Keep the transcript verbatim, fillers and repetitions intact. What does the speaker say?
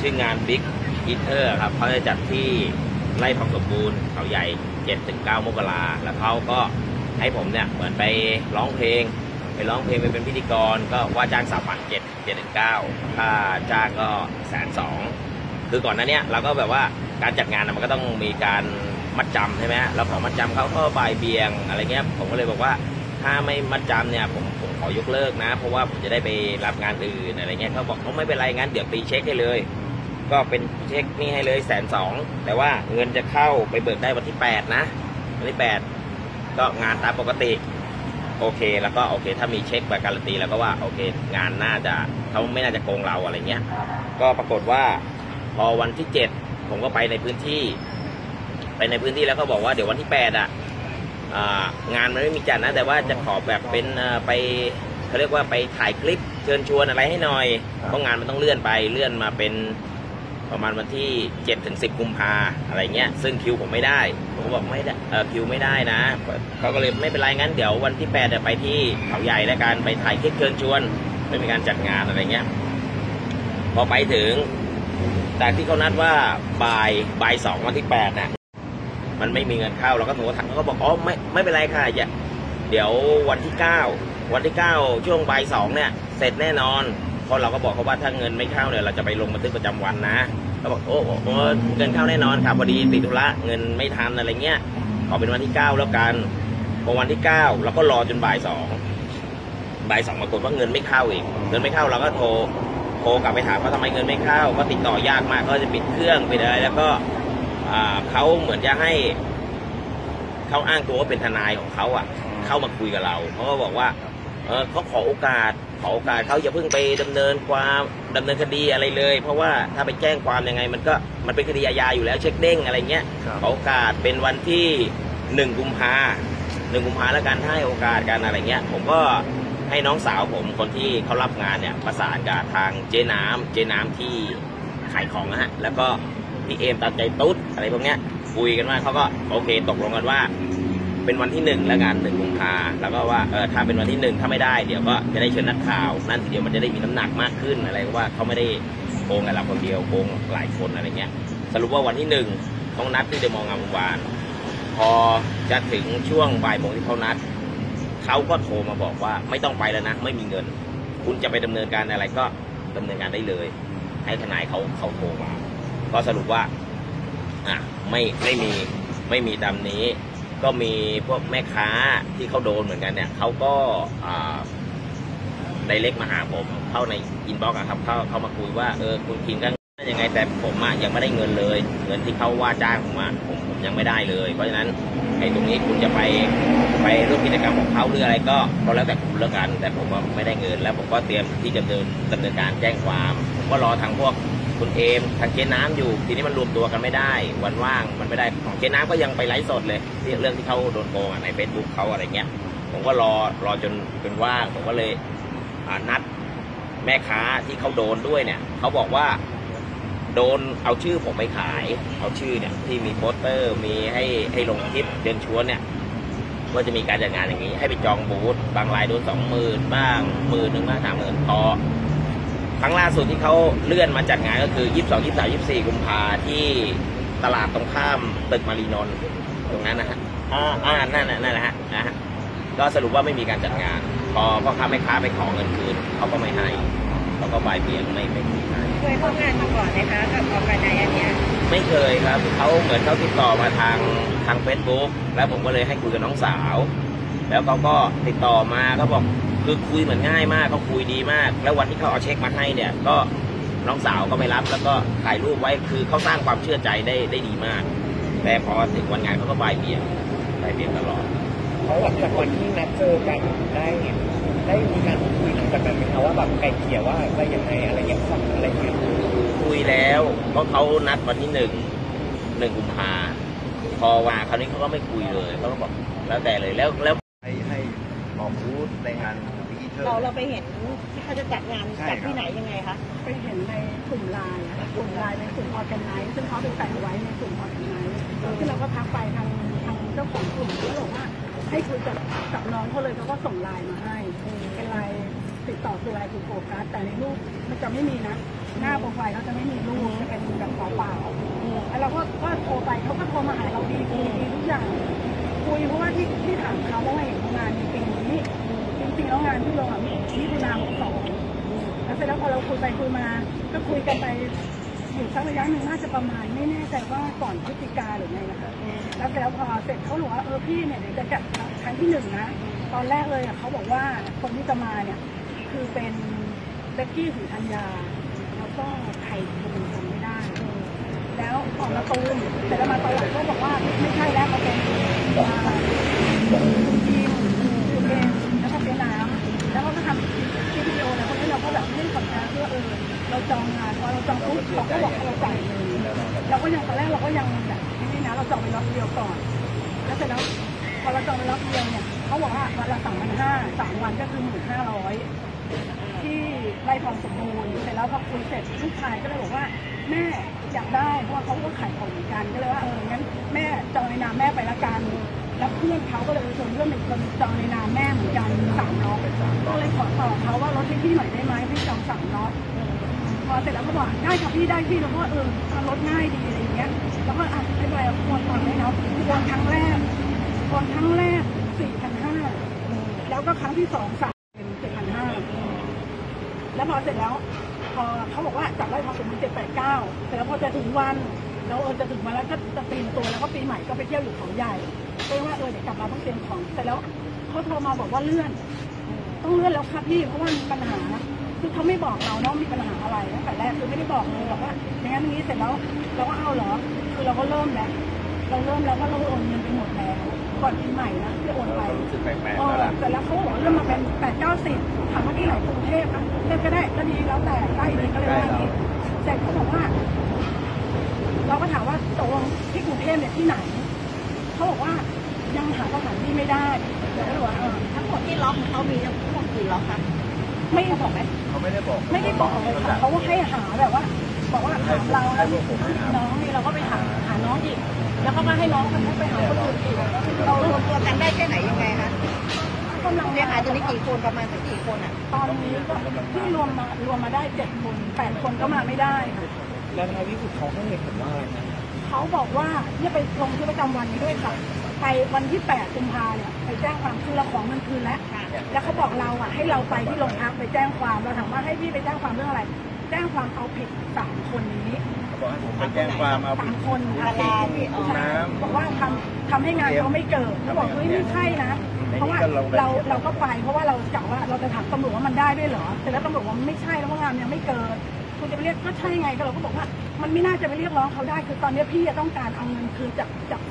ชื่องาน Big Eater ครับเขาจะจัดที่ไร่ทองสมบูรณ์เขาใหญ่ เจ็ดถึงเก้า มกราแล้วเขาก็ให้ผมเนี่ยเหมือนไปร้องเพลงไปร้องเพลงไปเป็นพิธีกรก็ว่าจ้างสามพันเจ็ดเจ็ดถึงเก้าค่าจ้างก็แสนสองคือก่อนหน้านี้เราก็แบบว่าการจัดงานมันก็ต้องมีการมัดจำใช่ไหมเราขอมัดจำเขาก็บ่ายเบียงอะไรเงี้ยผมก็เลยบอกว่าถ้าไม่มัดจำเนี่ยผมผมขอยกเลิกนะเพราะว่าผมจะได้ไปรับงานอื่นอะไรเงี้ยเขาบอกเขาไม่เป็นไรงั้นเดี๋ยวตีเช็คให้เลยก็เป็นเช็คนี่ให้เลยแสนสองแต่ว่าเงินจะเข้าไปเบิกได้วันที่แปดนะวันที่แปดก็งานตามปกติโอเคแล้วก็โอเคถ้ามีเช็คแบบการันตีแล้วก็ว่าโอเคงานน่าจะเขาไม่น่าจะโกงเราอะไรเงี้ยก็ปรากฏว่าพอวันที่เจ็ดผมก็ไปในพื้นที่ไปในพื้นที่แล้วก็บอกว่าเดี๋ยววันที่แปดอ่ะงานมันไม่มีจัดนะแต่ว่าจะขอแบบเป็นไปเขาเรียกว่าไปถ่ายคลิปเชิญชวนอะไรให้หน่อยเพราะงานมันต้องเลื่อนไปเลื่อนมาเป็นประมาณวันที่เจ็ดถึงสิบกุมภาอะไรเงี้ยซึ่งคิวผมไม่ได้ผมบอกไม่ได้เออคิวไม่ได้นะเขาก็เลยไม่เป็นไรงั้นเดี๋ยววันที่แปดจะไปที่เขาใหญ่แล้วกันไปถ่ายคลิปเชิญชวนไม่มีการจัดงานอะไรเงี้ยพอไปถึงจากที่เขานัดว่าบ่ายบ่ายสองวันที่แปดนะมันไม่มีเงินเข้าเราก็โทรถามเขาก็บอกอ๋อไม่ไม่เป็นไรค่ะอย่าเดี๋ยววันที่เก้าวันที่เก้าช่วงบ่ายสองเนี่ยเสร็จแน่นอนเพราะเราก็บอกเขาว่าถ้าเงินไม่เข้าเนี่ยเราจะไปลงบันทึกประจำวันนะเขาบอกโอ้โหเงินเข้าแน่นอนค่ะพอดีติดธุระเงินไม่ทันอะไรเงี้ยขอเป็นวันที่เก้าแล้วกันพอวันที่เก้าเราก็รอจนบ่ายสองบ่ายสองปรากฏว่าเงินไม่เข้าอีกเงินไม่เข้าเราก็โทรโทรกลับไปถามว่าทำไมเงินไม่เข้าก็ติดต่อยากมากก็จะปิดเครื่องปิดอะไรแล้วก็เขาเหมือนจะให้เขาอ้างตัวว่าเป็นทนายของเขาอ่ะเข้ามาคุยกับเราเขาก็บอกว่าเออเขาขอโอกาสขอโอกาสเขาอย่าเพิ่งไปดำเนินความดำเนินคดีอะไรเลยเพราะว่าถ้าไปแจ้งความยังไงมันก็มันเป็นคดีอาญาอยู่แล้วเช็คเด้งอะไรเงี้ยขอโอกาสเป็นวันที่หนึ่งกุมภาหนึ่งกุมภาแล้วกันให้โอกาสกันอะไรเงี้ยผมก็ให้น้องสาวผมคนที่เขารับงานเนี่ยประสานกับทางเจ๊น้ำเจ๊น้ำที่ขายของนะฮะแล้วก็พี่เอมตัดใจตุ๊ดอะไรพวกเนี้ยคุยกันว่าเขาก็โอเคตกลงกันว่าเป็นวันที่หนึ่งแล้วกันหนึ่งกุมภาแล้วก็ว่าเออถ้าเป็นวันที่หนึ่งถ้าไม่ได้เดี๋ยวก็จะได้เชิญนักข่าวนั่นทีเดียวมันจะได้มีน้ำหนักมากขึ้นอะไรว่าเขาไม่ได้โกงกับเราคนเดียวโกงหลายคนอะไรเงี้ยสรุปว่าวันที่หนึ่งเขานัดที่เดอะมอลล์งามวงศ์วานพอจะถึงช่วงบ่ายโมงที่เขานัดเขาก็โทรมาบอกว่าไม่ต้องไปแล้วนะไม่มีเงินคุณจะไปดำเนินการอะไรก็ดำเนินการได้เลยให้ทนายเขาเขาโทรมาก็สรุปว่าอ่ะไม่ไม่มีไม่มีตามนี้ก็มีพวกแม่ค้าที่เขาโดนเหมือนกันเนี่ยเขาก็ไดเรกมาหาผมเข้าในอินบ็อกซ์ครับเข้าเขามาคุยว่าเออคุณคิงกันยังไงแต่ผมอ่ะยังไม่ได้เงินเลยเงินที่เขาว่าจ้างผมอ่ะผมผมยังไม่ได้เลยเพราะฉะนั้นไอ้ตรงนี้คุณจะไปไปร่วมกิจกรรมของเขาหรืออะไรก็ก็แล้วแต่คุณแล้วกันแต่ผมก็ไม่ได้เงินแล้วผมก็เตรียมที่จะดำเนินดำเนินการแจ้งความผมก็รอทางพวกคุณเอมทางเจ๊น้ำอยู่ทีนี้มันรวมตัวกันไม่ได้วันว่างมันไม่ได้ของเจ๊น้ำก็ยังไปไลฟ์สดเลยที่เรื่องที่เขาโดนโกงในเฟซบุ๊กเขาอะไรเงี้ยผมก็รอรอจนจนว่างผมก็เลยนัดแม่ค้าที่เขาโดนด้วยเนี่ยเขาบอกว่าโดนเอาชื่อผมไปขายเอาชื่อเนี่ยที่มีโปสเตอร์มีให้ให้ลงคลิปเดินชวนเนี่ยว่าจะมีการจัดงานอย่างนี้ให้ไปจองบูธบางรายโดนสองหมื่นบ้างหมื่นหนึ่งบ้างสามหมื่นพอครั้งล่าสุดที่เขาเลื่อนมาจัดงานก็คือยี่สิบสอง ยี่สิบสาม ยี่สิบสี่กุมภาที่ตลาดตรงข้ามตึกมารีนนท์ตรงนั้นนะฮะอ่าอ่านั่นน่ะนั่นแหละฮะนะฮะก็สรุปว่าไม่มีการจัดงานพอพ่อค้าแม่ค้าไปขอเงินคืนเขาก็ไม่ให้เขาก็บ่ายเบี่ยงไม่ไม่ให้เคยร่วมงานมาก่อนไหมคะกับออกงานในอันเนี้ยไม่เคยครับเขาเหมือนเขาติดต่อมาทางทางเฟซบุ๊กแล้วผมก็เลยให้คุยกับน้องสาวแล้วเขาก็ติดต่อมาเขาบอกคือคุยเหมือนง่ายมากเขาคุยดีมากแล้ววันที่เขาเอาเช็คมาให้เนี่ยก็น้องสาวก็ไม่รับแล้วก็ถ่ายรูปไว้คือเขาสร้างความเชื่อใจได้ได้ดีมากแต่พอถึงวันงานเขาก็บ่ายเบี่ยงบ่ายเบี่ยงตลอดเขาหลังจากวันที่นัดเจอกันได้ได้มีการคุยหลังจากนั้นไหมคะว่าแบบไกลเกลี่ยว่าอะไรยังไงอะไรเงี้ยฟังอะไรเงี้ยคุยแล้วเพราะเขานัดวันที่หนึ่งหนึ่งกุมภาพอวางคราวนี้เขาก็ไม่คุยเลยเขาก็บอกแล้วแต่เลยแล้วแล้วให้ให้ออกบูธในงานเราเราไปเห็นที่เขาจะจัดงานจัดที่ไหนยังไงคะไปเห็นในกลุ่มไลน์กลุ่มไลน์ในกลุ่มออร์แกไนซ์ซึ่งเขาไปใส่ไว้ในกลุ่มออร์แกไนซ์ที่เราก็ทักไปทางทางเจ้าของกลุ่มเขาบอกว่าให้คุยกับกับน้องเขาเลยเขาก็ส่งไลน์มาให้เป็นไลน์ติดต่อคือไลน์คือโฟกัสแต่ในรูปมันจะไม่มีนะหน้าโปรไฟล์เขาจะไม่มีรูปจะเป็นแบบเปล่าๆแล้วเราก็ก็โทรไปเขาก็โทรมาหาเราดีคุยดีทุกอย่างคุยเพราะว่าที่ที่ถามเขาว่าเห็นงานมีปีนี้จริงๆแล้วงานที่ลงอ่ะมีที่ตุลาหกสองแล้วเสร็จแล้วพอเราคุยไปคุยมาก็คุยกันไปอยู่สักระยะหนึ่งน่าจะประมาณไม่แน่ใจว่าก่อนพฤศจิกาหรือไงนะคะแล้วเสร็จแล้วพอเสร็จเขาบอกว่าเออพี่เนี่ยเดี๋ยวจะจัดครั้งที่หนึ่งนะตอนแรกเลยอ่ะเขาบอกว่าคนที่จะมาเนี่ยคือเป็นเบกกี้สีธัญญาแล้วก็ไข่คนจำไม่ได้แล้วออกมาตูมแต่แล้วมาตอนหลังก็บอกว่าไม่ใช่แล้วเขาเป็นทีมคือเป็นแล้วก็เป็นน้ำแล้วก็ทำคลิปวิดีโอแล้วคนนี้เราก็แบบเล่นผลงานเพื่อเออเราจองงานพอเราจองปุ๊บเขาก็บอกเราจ่ายเลยเราก็ยังตอนแรกเราก็ยังแบบนี่นะเราจองไปรอบเดียวก่อนแล้วเสร็จแล้วพอเราจองไปรอบเดียวเนี่ยเขาบอกว่าวันละสามพันห้าสามวันก็คือหมื่นห้าร้อยที่ไร่ทองสมบูรณ์เสร็จแล้วพอคุยเสร็จลูกชายก็เลยบอกว่าแม่อยากได้เพราะว่าเขาก็ขายของเหมือนกันก็เลยว่าเอองั้นแม่จองในนามแม่ไปละกันแล้วเพื่อนเขาก็เลยชวนเพื่อนเป็นคนจองในนามแม่เหมือนกันสามน็อตก็เลยขอต่อเขาว่าลดให้พี่หน่อยได้ไหมพี่จองสามน็อตพอเสร็จแล้วก็บอกได้ค่ะพี่ได้พี่แล้วก็เออลดง่ายดีอะไรอย่างเงี้ยแล้วก็อ่ะไม่เป็นไรควรตอนให้เนาะควรครั้งแรกควรครั้งแรกสี่พันห้าแล้วก็ครั้งที่สองสามเป็นเจ็ดพันห้าแล้วพอเสร็จแล้วพอเขาบอกว่าจับไล่ทองสมบูรณ์เจ็ดแปดเก้าแต่แล้วพอจะถึงวันแล้วเออจะถึงวันแล้วก็จะเตรียมตัวแล้วก็ปีใหม่ก็ไปเที่ยวอยู่เขาใหญ่ก็ว่าเออเดี๋ยวกลับมาต้องเตรียมของแต่แล้วเขาโทรมาบอกว่าเลื่อนต้องเลื่อนแล้วครับพี่เพราะว่ามีปัญหาคือเขาไม่บอกเราเนาะมีปัญหาอะไรตั้งแต่แรกคือไม่ได้บอกเลยบอกว่าอย่างนั้นอย่างนี้เสร็จแล้วเราก็เอาเหรอคือเราก็เริ่มแล้วเราเริ่มแล้วว่าเราโอนเงินไปหมดแล้วก่อนปีใหม่นะที่โอนไปเออแต่แล้วเขาบอกเริ่มมาเป็นแปดเก้าสิบถามว่าที่ไหนกรุงเทพอ่ะเทพก็ได้ก็ดีแล้วแต่ใกล้ดีก็เลยว่าอย่างนี้แต่เขาบอกว่าเราก็ถามว่าตกลงที่กรุงเทพเนี่ยที่ไหนเขาบอกว่ายังหาสถานที่ไม่ได้เดี๋ยวก็บอกเออทั้งหมดที่ล็อกเขามีทั้งหมดกี่ล็อกคะไม่บอกไหมเขาไม่ได้บอกไม่ได้บอกเลยค่ะเขาก็ให้หาแบบว่าบอกว่าถามเราแล้วน้องนี่เราก็ไปหาหาน้องอีกแล้วเขาก็ให้น้องคนนี้ไปหาคนอื่นอีกเรารวมตัวกันได้แค่ไหนยังไงคะกำลังเนี่ยค่ะตอนนี้กี่คนประมาณสักกี่คนอ่ะตอนนี้ก็ที่รวมมารวมมาได้เจ็ดคนแปดคนก็มาไม่ได้ค่ะแล้วท้ายที่สุดเขาให้เหตุผลว่าอะไรนะเขาบอกว่าเนี่ยไปลงที่ประจำวันนี้ด้วยค่ะไปวันที่แปดกุมภาเนี่ยไปแจ้งความคือเราของมันคืนแล้วแล้วเขาบอกเราอ่ะให้เราไปที่โรงพักไปแจ้งความเราถามว่าให้พี่ไปแจ้งความเรื่องอะไรแจ้งความเอาผิดสามคนนี้เขาบอกให้ผมไปแจ้งความเอาสาผิดมคนดาราที่ออกน้ำบอกว่าทำทำให้งานเขาไม่เกิดเขาบอกเฮ้ยไม่ใช่นะเพราะว่าเราเราก็ไปเพราะว่าเรากะว่าเราจะถามตำรวจว่ามันได้ด้วยเหรอแต่แล้วตำรวจว่ามันไม่ใช่แล้วว่างานยังไม่เกิดคุณจะไปเรียกก็ใช่ไงก็เราก็บอกว่ามันไม่น่าจะไปเรียกร้องเขาได้คือตอนนี้พี่ต้องการเอาเงินคืนจากจาก